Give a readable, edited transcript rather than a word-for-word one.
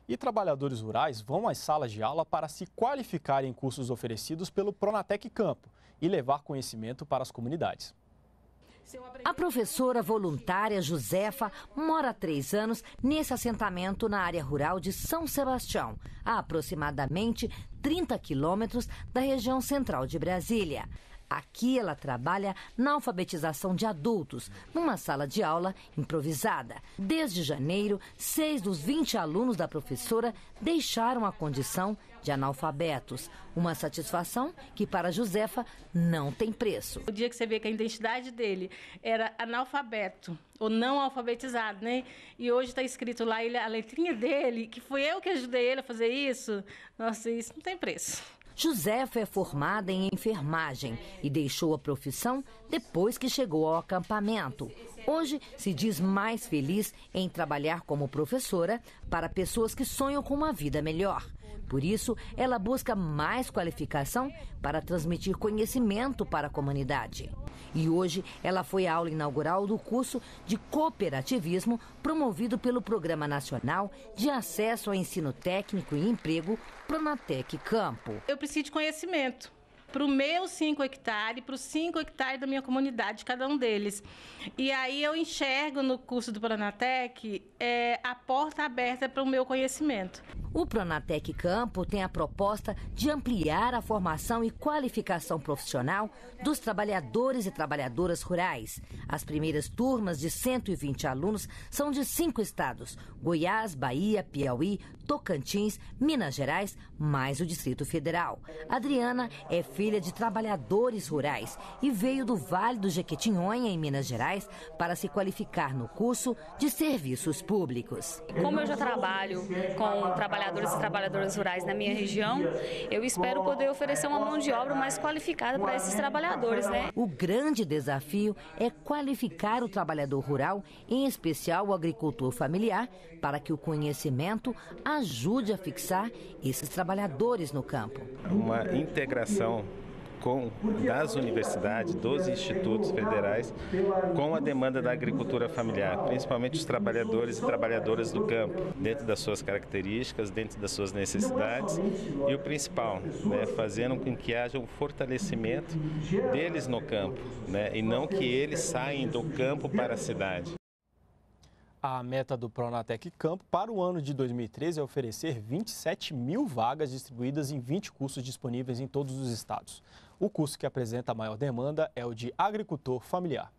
E trabalhadores rurais vão às salas de aula para se qualificarem em cursos oferecidos pelo Pronatec Campo e levar conhecimento para as comunidades. A professora voluntária Josefa mora há 3 anos nesse assentamento na área rural de São Sebastião, a aproximadamente 30 quilômetros da região central de Brasília. Aqui ela trabalha na alfabetização de adultos, numa sala de aula improvisada. Desde janeiro, 6 dos 20 alunos da professora deixaram a condição de analfabetos. Uma satisfação que para Josefa não tem preço. O dia que você vê que a identidade dele era analfabeto ou não alfabetizado, né? E hoje está escrito lá a letrinha dele, que foi eu que ajudei ele a fazer isso. Nossa, isso não tem preço. Josefa é formada em enfermagem e deixou a profissão depois que chegou ao acampamento. Hoje se diz mais feliz em trabalhar como professora para pessoas que sonham com uma vida melhor. Por isso, ela busca mais qualificação para transmitir conhecimento para a comunidade. E hoje ela foi à aula inaugural do curso de cooperativismo promovido pelo Programa Nacional de Acesso ao Ensino Técnico e Emprego, Pronatec Campo. Eu preciso de conhecimento para os meus 5 hectares, para os 5 hectares da minha comunidade, cada um deles. E aí eu enxergo no curso do Pronatec a porta aberta para o meu conhecimento. O Pronatec Campo tem a proposta de ampliar a formação e qualificação profissional dos trabalhadores e trabalhadoras rurais. As primeiras turmas de 120 alunos são de 5 estados: Goiás, Bahia, Piauí, Tocantins, Minas Gerais, mais o Distrito Federal. Adriana é filha de trabalhadores rurais e veio do Vale do Jequitinhonha, em Minas Gerais, para se qualificar no curso de serviços públicos. Como eu já trabalho com trabalhadores e trabalhadoras rurais na minha região, eu espero poder oferecer uma mão de obra mais qualificada para esses trabalhadores, né? O grande desafio é qualificar o trabalhador rural, em especial o agricultor familiar, para que o conhecimento ajude a fixar esses trabalhadores no campo. Uma integração das universidades, dos institutos federais, com a demanda da agricultura familiar, principalmente os trabalhadores e trabalhadoras do campo, dentro das suas características, dentro das suas necessidades e o principal, fazendo com que haja um fortalecimento deles no campo, e não que eles saiam do campo para a cidade. A meta do Pronatec Campo para o ano de 2013 é oferecer 27 mil vagas distribuídas em 20 cursos disponíveis em todos os estados. O curso que apresenta a maior demanda é o de agricultor familiar.